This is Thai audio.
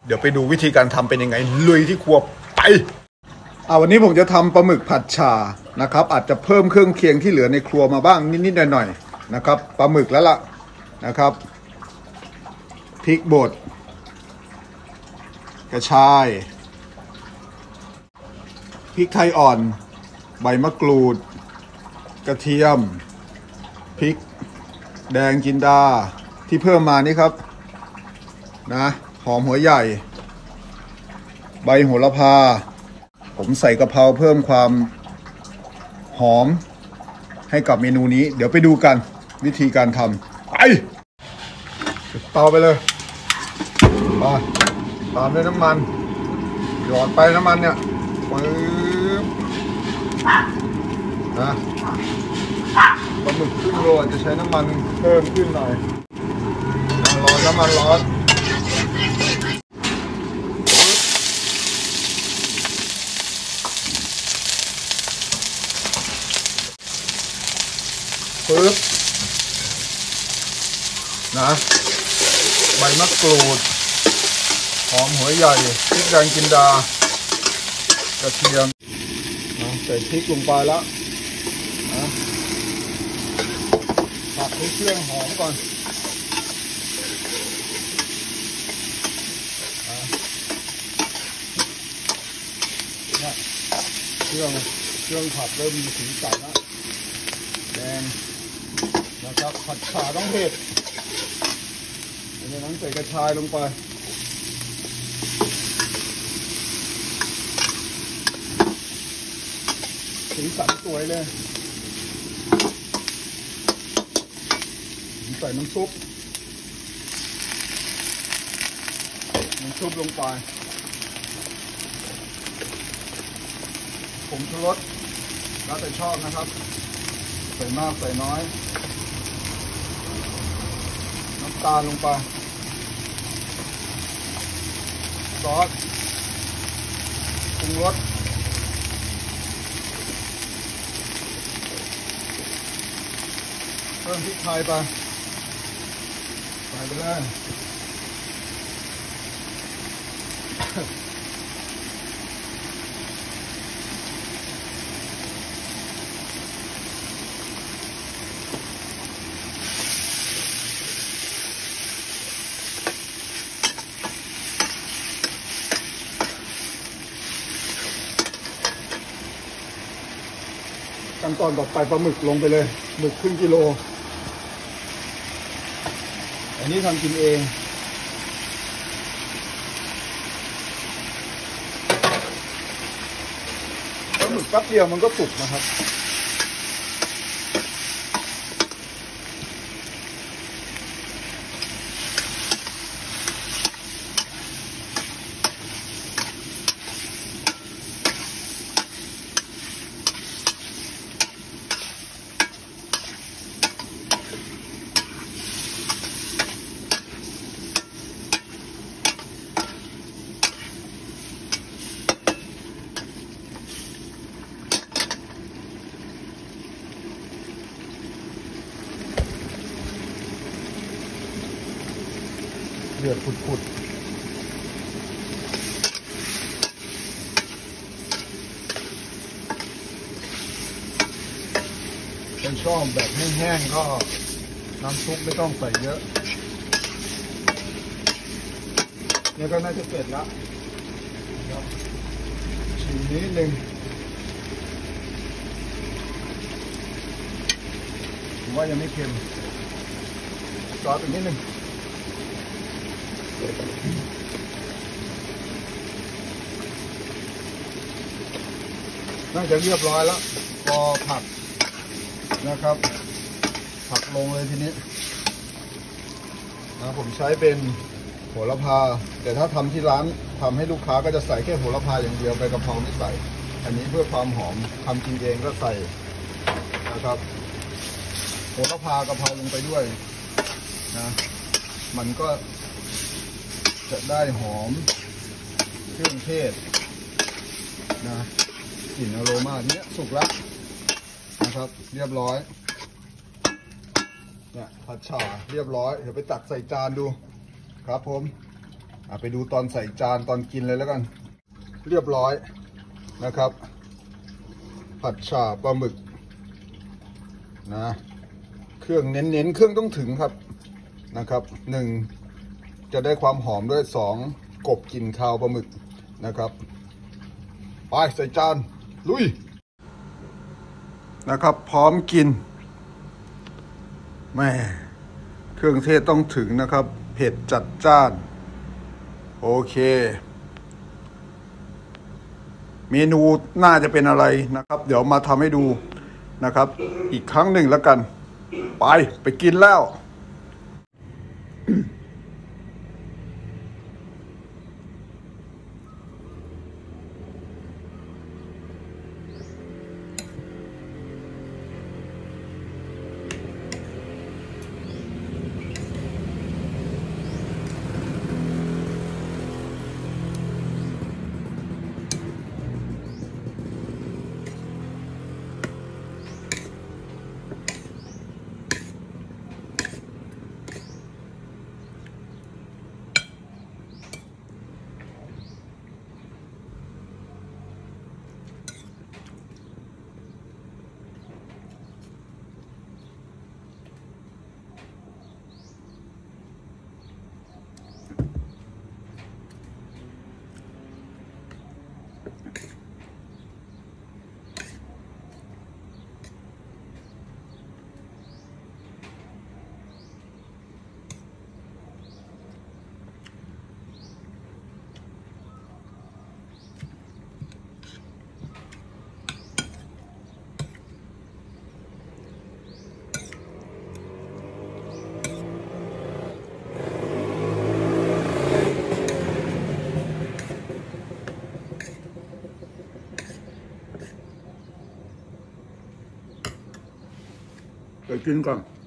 เดี๋ยวไปดูวิธีการทำเป็นยังไงลุยที่ครัวไปวันนี้ผมจะทำปลาหมึกผัดฉ่านะครับอาจจะเพิ่มเครื่องเคียงที่เหลือในครัวมาบ้างนิดๆหน่อยๆนะครับปลาหมึกแล้วล่ะนะครับพริกบดกระชายพริกไทยอ่อนใบมะกรูดกระเทียมพริกแดงจินดาที่เพิ่มมานี่ครับนะหอมหัวใหญ่ใบโหระพาผมใส่กะเพราเพิ่มความหอมให้กับเมนูนี้เดี๋ยวไปดูกันวิธีการทำไปเตาไปเลยมาตามด้วยน้ำมันหยอดไปน้ำมันเนี่ยปึ๊บนะปลาหมึกครึ่งโลจะใช้น้ำมันเพิ่มขึ้นหน่อยร้อนน้ำมันร้อนปึ๊บนะใบมะกรูดหอมหัวใหญ่พริกแดงจินดากระเทียมนะใส่พริกลงไปแล้วนะผัดให้เครื่องหอมก่อนนะเครื่องผัดเริ่มมีสีสันแล้วแดงนะครับผัดฉ่าต้องเผ็ดจากนั้นใส่กระชายลงไปสีสันสวยเลยใส่น้ำซุปลงไปผงชูรสแล้วแต่ชอบนะครับใส่มากใส่น้อยน้ำตาลลงไปซอสปรุงรสเพิ่มพริกไทยไปใส่ไปเลยขั้นตอนต่อไปปลาหมึกลงไปเลยหมึกครึ่งกิโลอันนี้ทำกินเองปลาหมึกแป๊บเดียวมันก็สุกนะครับเดือดผุดเป็นชอบแบบแห้งๆก็น้ำซุปไม่ต้องใส่เยอะเนี่ยก็น่าจะเสร็จแล้วชิมนิดนึงผมว่ายังไม่เค็มซอสอีกนิดนึงน่าจะเรียบร้อยแล้วพอผัดนะครับผัดลงเลยทีนี้นะผมใช้เป็นโหระพาแต่ถ้าทำที่ร้านทำให้ลูกค้าก็จะใส่แค่โหระพาอย่างเดียวใบกะเพราไม่ใส่อันนี้เพื่อความหอมทำกินเองก็ใส่นะครับโหระพากะเพราลงไปด้วยนะมันก็จะได้หอมเครื่องเทศนะกลิ่นอโรมาเนี้ยสุกแล้วนะครับเรียบร้อยเนี่ยผัดฉ่าเรียบร้อยเดี๋ยวไปตักใส่จานดูครับผมไปดูตอนใส่จานตอนกินเลยแล้วกัน เรียบร้อยนะครับ ผัดฉ่าปลาหมึกนะเครื่องเน้นๆเครื่องต้องถึงครับนะครับ1จะได้ความหอมด้วย2กบกลิ่นคาวปลาหมึกนะครับไปใส่จานลุยนะครับพร้อมกินแม่เครื่องเทศต้องถึงนะครับเผ็ดจัดจ้านโอเคเมนูน่าจะเป็นอะไรนะครับเดี๋ยวมาทำให้ดูนะครับอีกครั้งหนึ่งแล้วกันไปกินแล้วไปกินก่อน